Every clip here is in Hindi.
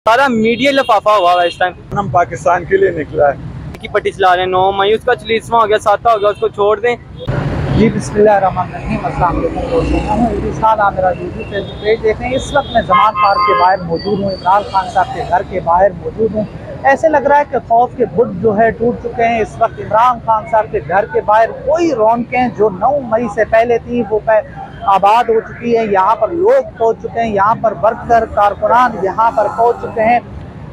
सारा मीडिया लिफाफा हुआ है इस टाइम। हम पाकिस्तान के लिए निकला है की पट्टी चला रहे हैं 9 मई, उसका 40वां हो गया, 7वां हो गया, उसको छोड़ दें। जी बिस्मिल्लाहिर्रहमानिर्रहीम, अस्सलाम वालेकुम। इस साल आप मेरा यूट्यूब फेसबुक पेज देख रहे हैं। इस वक्त मैं जमान पार्क के बाहर मौजूद हूँ, इमरान खान साहब के घर के बाहर मौजूद हूँ। ऐसे लग रहा है कि खौफ के बुत जो है टूट चुके हैं। इस वक्त इमरान खान साहब के घर के बाहर वही रौनकें जो 9 मई से पहले थी वो आबाद हो चुकी है। यहाँ पर लोग पहुँच चुके हैं, यहाँ पर वर्कर कारकुनान यहाँ पर पहुँच चुके हैं।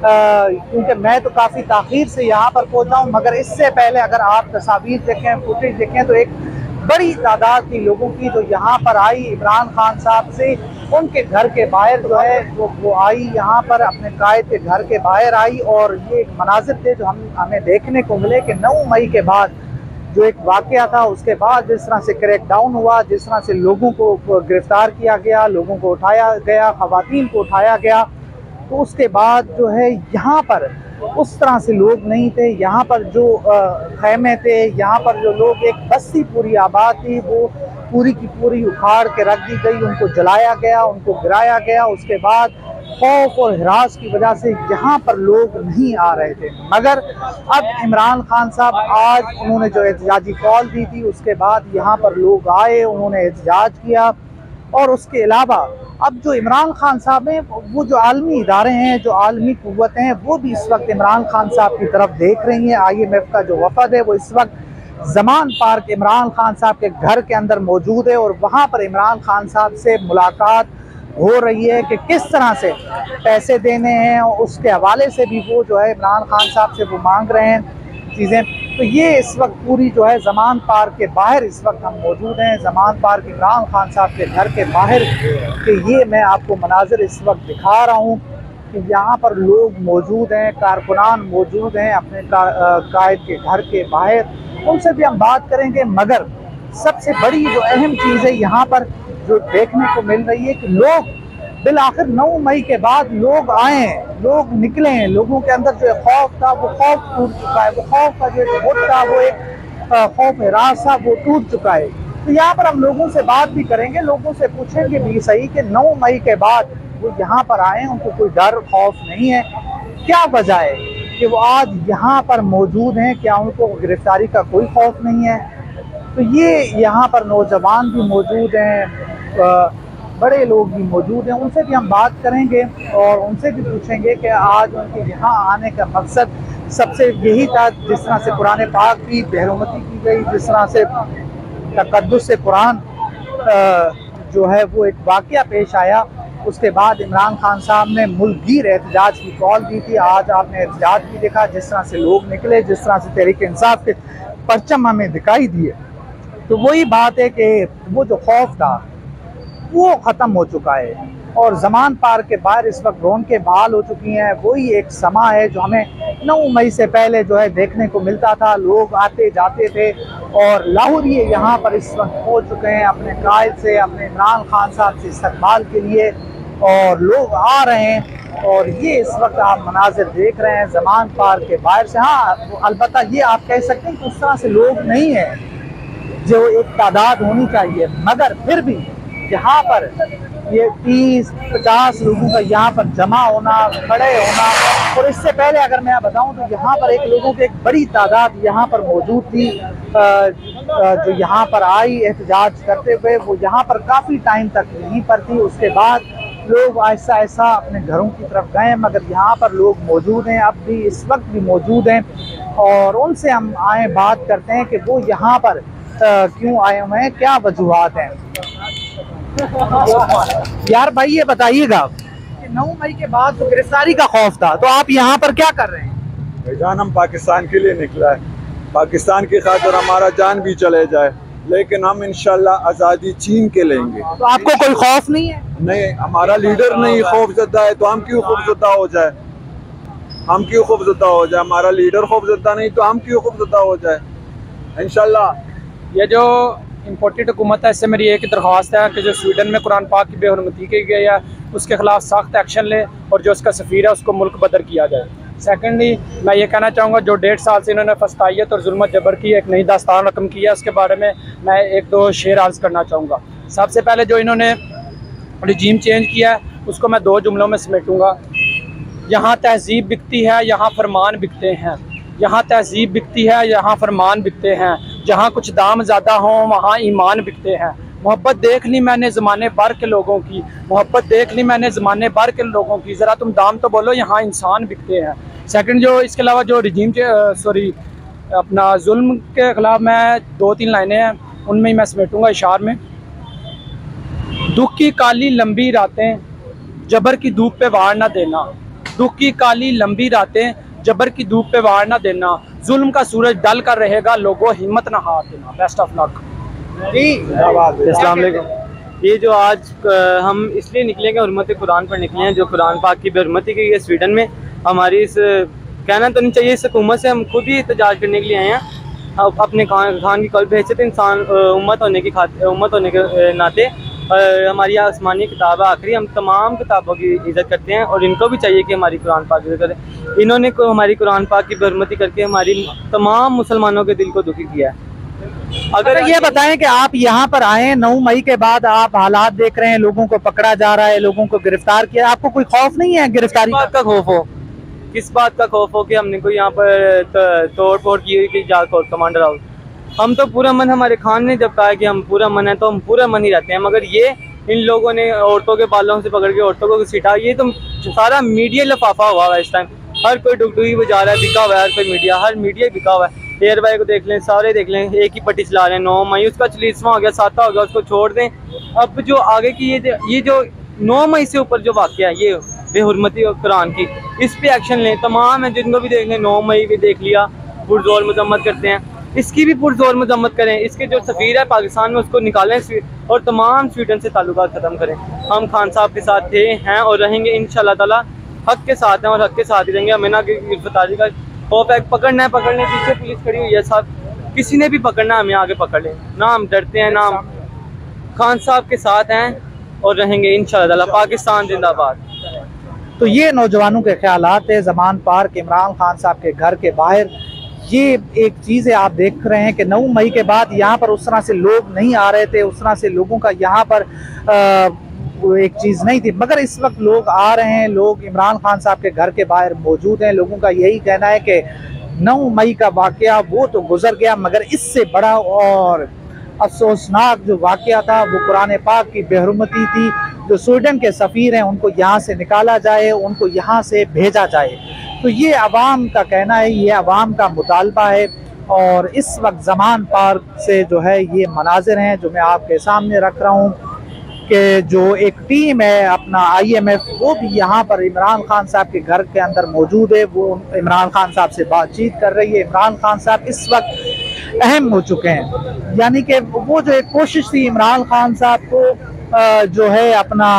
क्योंकि मैं तो काफ़ी ताख़ीर से यहाँ पर पहुँचा हूँ, मगर इससे पहले अगर आप तस्वीर देखें, फुटेज देखें तो एक बड़ी तादाद थी लोगों की जो यहाँ पर आई इमरान खान साहब से उनके घर के बाहर जो है वो आई, यहाँ पर अपने कायद के घर के बाहर आई। और ये एक मनाजिर थे जो हमें देखने को मिले कि 9 मई के बाद जो एक वाक़या था, उसके बाद जिस तरह से क्रैकडाउन हुआ, जिस तरह से लोगों को गिरफ्तार किया गया, लोगों को उठाया गया, ख़वातीन को उठाया गया, तो उसके बाद जो है यहाँ पर उस तरह से लोग नहीं थे। यहाँ पर जो खैमे थे, यहाँ पर जो लोग, एक बस्ती पूरी आबाद थी, वो पूरी की पूरी उखाड़ के रख दी गई, उनको जलाया गया, उनको गिराया गया। उसके बाद खौफ और हिरास की वजह से यहाँ पर लोग नहीं आ रहे थे। मगर अब इमरान खान साहब आज उन्होंने जो एहतजाजी कॉल दी थी, उसके बाद यहाँ पर लोग आए, उन्होंने एहतजाज किया। और उसके अलावा अब जो इमरान खान साहब हैं, वो जो आलमी इदारे हैं, जो आलमी कुव्वतें हैं, वो भी इस वक्त इमरान खान साहब की तरफ देख रही हैं। IMF का जो वफद है वो इस वक्त जमान पार्क इमरान खान साहब के घर के अंदर मौजूद है और वहाँ पर इमरान खान साहब से मुलाकात हो रही है कि किस तरह से पैसे देने हैं, और उसके हवाले से भी वो जो है इमरान खान साहब से वो मांग रहे हैं चीज़ें। तो ये इस वक्त पूरी जो है जमान पार्क के बाहर इस वक्त हम मौजूद हैं, जमान पार्क इमरान खान साहब के घर के बाहर कि ये मैं आपको मनाजिर इस वक्त दिखा रहा हूँ कि यहाँ पर लोग मौजूद हैं, कारकुनान मौजूद हैं अपने कायद के घर के बाहर। उनसे भी हम बात करेंगे, मगर सबसे बड़ी जो अहम चीज़ है यहाँ पर जो देखने को मिल रही है कि लोग बिल आखिर 9 मई के बाद लोग आए हैं, लोग निकले हैं। लोगों के अंदर जो खौफ था वो खौफ टूट चुका है, वो खौफ का जो बुत था वो एक खौफ हिरास था वो टूट चुका है। तो यहाँ पर हम लोगों से बात भी करेंगे, लोगों से पूछेंगे भी सही कि 9 मई के बाद वो यहाँ पर आए, उनको कोई डर खौफ नहीं है, क्या वजह है कि वो आज यहाँ पर मौजूद हैं, क्या उनको गिरफ्तारी का कोई खौफ नहीं है। तो ये यहाँ पर नौजवान भी मौजूद हैं, बड़े लोग भी मौजूद हैं, उनसे भी हम बात करेंगे और उनसे भी पूछेंगे कि आज उनके यहाँ आने का मकसद सबसे यही था। जिस तरह से कुरान पाक की बेहरमती की गई, जिस तरह से तकद्दुस से कुरान जो है वो एक वाक़या पेश आया, उसके बाद इमरान खान साहब ने मुल्कगीर एहतजाज की कॉल दी थी। आज आपने एहतजाज भी देखा, जिस तरह से लोग निकले, जिस तरह से तहरीक इंसाफ के परचम हमें दिखाई दिए। तो वही बात है कि वो जो खौफ था वो ख़त्म हो चुका है और जमान पार्क के बाहर इस वक्त रौनकें बहाल हो चुकी हैं। वही एक समा है जो हमें 9 मई से पहले जो है देखने को मिलता था, लोग आते जाते थे और लाहौरी यहाँ पर इस वक्त पहुँच चुके हैं अपने कायद से, अपने इमरान खान साहब से इस्तकबाल के लिए, और लोग आ रहे हैं। और ये इस वक्त आप मनाजिर देख रहे हैं जमान पार्क के बाहर से। हाँ, अलबत्ता ये आप कह सकते हैं कि उस तरह से लोग नहीं हैं जो एक तादाद होनी चाहिए, मगर फिर भी यहाँ पर ये 30-50 लोगों का यहाँ पर जमा होना, खड़े होना। और इससे पहले अगर मैं बताऊँ तो यहाँ पर एक लोगों की एक बड़ी तादाद यहाँ पर मौजूद थी जो यहाँ पर आई एहतजाज करते हुए। वो यहाँ पर काफ़ी टाइम तक यहीं पर थी, उसके बाद लोग आहिस्ता आहिस्ता अपने घरों की तरफ गए, मगर यहाँ पर लोग मौजूद हैं, अब भी इस वक्त भी मौजूद हैं। और उनसे हम आए बात करते हैं कि वो यहाँ पर क्यों आए हुए हैं, क्या वजूहात हैं। यार भाई ये बताइएगा कि 9 मई के बाद तो गिरफ्तारी का खौफ था, तो आप यहाँ पर क्या कर रहे हैं? भाईजान हम पाकिस्तान के लिए निकला है, पाकिस्तान की खातिर हमारा जान भी चले जाए, लेकिन हम इंशाल्लाह आज़ादी छीन के लेंगे। तो आपको कोई खौफ नहीं है? नहीं, हमारा लीडर नहीं खौफजदा है तो हम क्यों खौफजदा हो जाए, हम क्यों खौफजदा हो जाए। हमारा लीडर खौफजदा नहीं तो हम क्यों खौफजदा हो जाए। इंशाल्लाह ये जो इम्पोर्टेड हुकूमत है, इससे मेरी एक ही दरख्वास्त है कि जो स्वीडन में कुरान पाक की बेहरमती की गई है उसके खिलाफ सख्त एक्शन ले और जो उसका सफ़ीर है उसको मुल्क बदर किया जाए। सेकेंडली मैं ये कहना चाहूँगा जो 1.5 साल से इन्होंने फस्तायत और जुल्म जबर की एक नई दास्तान रकम की है, उसके बारे में मैं 1-2 शेर अर्ज़ करना चाहूँगा। सबसे पहले जो इन्होंने रिजीम चेंज किया है उसको मैं 2 जुमलों में समेटूँगा। यहाँ तहजीब बिकती है, यहाँ फरमान बिकते हैं। यहाँ तहजीब बिकती है, यहाँ फरमान बिकते हैं। जहाँ कुछ दाम ज़्यादा हों वहाँ ईमान बिकते हैं। मोहब्बत देख ली मैंने ज़माने भर के लोगों की, मोहब्बत देख ली मैंने ज़माने भर के लोगों की, ज़रा तुम दाम तो बोलो, यहाँ इंसान बिकते हैं। सेकंड, जो इसके अलावा जो रिजीम के अपना जुल्म के ख़िलाफ़ मैं 2-3 लाइनें हैं, उनमें ही मैं समेटूँगा इशार में। दुख की काली लंबी रातें जबर की धूप पे वार ना देना, दुख की काली लंबी रातें जबर की धूप पे वार ना देना, जुल्म का सूरज डल कर रहेगा, लोगों हिम्मत ना हार देना। बेस्ट ऑफ लक जी। अस्सलाम वालेकुम। ये जो आज हम इसलिए निकले कि हुर्मत कुरान पर निकले हैं, जो कुरान पाक की बेहुरमती की है स्वीडन में। हमारी इस कहना तो नहीं चाहिए, इस हुकूमत से हम खुद ही एहतजाज करने के लिए आए हैं। अपने खान की कल्ब हैसियत इंसान उम्मत होने के नाते हमारी आसमानी किताब आखिरी, हम तमाम किताबों की इज़्ज़त करते हैं और इनको भी चाहिए कि हमारी कुरान पाक की इज़्ज़त करें। इन्होंने हमारी कुरान पाक की बेहुरमती करके हमारी तमाम मुसलमानों के दिल को दुखी किया है। अगर ये बताएं कि आप यहाँ पर आए 9 मई के बाद, आप हालात देख रहे हैं, लोगों को पकड़ा जा रहा है, लोगों को गिरफ्तार किया, आपको कोई खौफ नहीं है गिरफ्तारी का? खौफ हो, किस बात का खौफ हो कि हमने कोई यहाँ पर तोड़ फोड़ की हुई कि जा कमांडर हाउस? हम तो पूरा मन, हमारे खान ने जब कहा कि हम पूरा मन है तो हम पूरा मन ही रहते हैं। मगर ये इन लोगों ने औरतों के बालों से पकड़ के औरतों को सीटा, ये तो सारा मीडिया लफाफा हुआ है इस टाइम। हर कोई डुगडुगी बजा रहा है, बिका हुआ है, हर कोई मीडिया, हर मीडिया बिका हुआ है। एयर बाई को देख लें, सारे देख लें, एक ही पट्टी चला रहे हैं। 9 मई उसका 40वां हो गया, 7वां हो गया, उसको छोड़ दें। अब जो आगे की ये जो 9 मई से ऊपर जो वाक़या है, ये बेहुरमती और कुरान की, इस पे एक्शन लें। तमाम है जिनको भी देख लें, 9 मई भी देख लिया, पुरजोर मजम्मत करते हैं, इसकी भी पुरजोर मजम्मत करें। इसके जो सफ़ीर है पाकिस्तान में उसको निकालें और तमाम स्वीडन से ताल्लुकात ख़त्म करें। हम खान साहब के साथ थे, हैं और रहेंगे इंशाअल्लाह ताला। हक के साथ हैं और हक के साथ ही रहेंगे। हमें ना गिरफ्तारी का खौफ है, पकड़ना है पकड़ने, पीछे पुलिस खड़ी हुई है साहब, किसी ने भी पकड़ना हमें आगे पकड़ लें, ना हम डरते हैं, ना हम खान साहब के साथ हैं और रहेंगे इंशाअल्लाह ताला। पाकिस्तान जिंदाबाद। तो ये नौजवानों के ख्यालात है ज़मान पार्क इमरान खान साहब के घर के बाहर। ये एक चीज़ है, आप देख रहे हैं कि 9 मई के बाद यहाँ पर उस तरह से लोग नहीं आ रहे थे, उस तरह से लोगों का यहाँ पर एक चीज़ नहीं थी, मगर इस वक्त लोग आ रहे हैं, लोग इमरान खान साहब के घर के बाहर मौजूद हैं। लोगों का यही कहना है कि 9 मई का वाक़या वो तो गुजर गया, मगर इससे बड़ा और अफसोसनाक जो वाक़या था वो कुरान पाक की बेहुरमती थी। जो स्वीडन के सफ़ीर हैं उनको यहाँ से निकाला जाए, उनको यहाँ से भेजा जाए। तो ये अवाम का कहना है, ये अवाम का मुतालबा है। और इस वक्त ज़मान पार्क से जो है ये मनाजिर हैं जो मैं आपके सामने रख रहा हूँ कि जो एक टीम है अपना IMF, वो भी यहाँ पर इमरान खान साहब के घर के अंदर मौजूद है। वो इमरान खान साहब से बातचीत कर रही है। इमरान खान साहब इस वक्त अहम हो चुके हैं, यानी कि वो जो एक कोशिश थी इमरान खान साहब को जो है अपना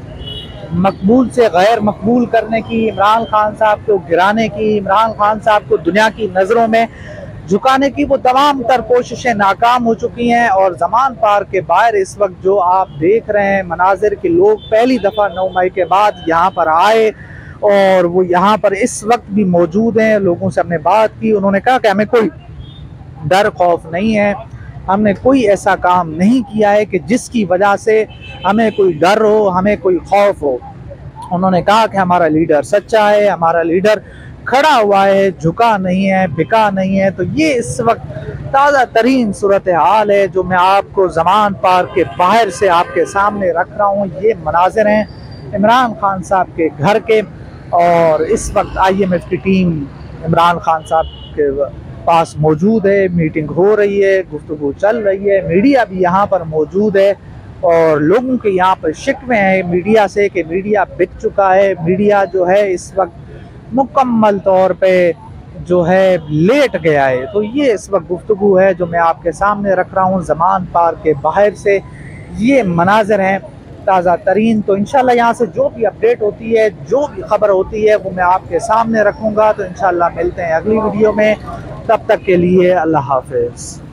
मकबूल से गैर मकबूल करने की, इमरान खान साहब को गिराने की, इमरान खान साहब को दुनिया की नज़रों में झुकाने की, वो तमाम तर कोशिशें नाकाम हो चुकी हैं। और ज़मान पार्क के बाहर इस वक्त जो आप देख रहे हैं मनाजिर के, लोग पहली दफ़ा 9 मई के बाद यहाँ पर आए और वो यहाँ पर इस वक्त भी मौजूद हैं। लोगों से हमने बात की, उन्होंने कहा कि हमें कोई डर खौफ नहीं है, हमने कोई ऐसा काम नहीं किया है कि जिसकी वजह से हमें कोई डर हो, हमें कोई खौफ हो। उन्होंने कहा कि हमारा लीडर सच्चा है, हमारा लीडर खड़ा हुआ है, झुका नहीं है, बिका नहीं है। तो ये इस वक्त ताज़ा तरीन सूरत हाल है जो मैं आपको ज़मान पार्क के बाहर से आपके सामने रख रहा हूँ। ये मनाजिर हैं इमरान खान साहब के घर के, और इस वक्त IMF की टीम इमरान खान साहब के पास मौजूद है, मीटिंग हो रही है, गुफ्तगू चल रही है, मीडिया भी यहाँ पर मौजूद है। और लोगों के यहाँ पर शिकवे हैं मीडिया से कि मीडिया बिक चुका है, मीडिया जो है इस वक्त मुकम्मल तौर पे जो है लेट गया है। तो ये इस वक्त गुफ्तगू है जो मैं आपके सामने रख रहा हूँ ज़मान पार्क के बाहर से। ये मनाजिर हैं ताज़ा तरीन। तो इंशाल्लाह यहाँ से जो भी अपडेट होती है, जो भी खबर होती है, वो मैं आपके सामने रखूँगा। तो इंशाल्लाह मिलते हैं अगली वीडियो में, तब तक के लिए अल्लाह हाफ़िज़।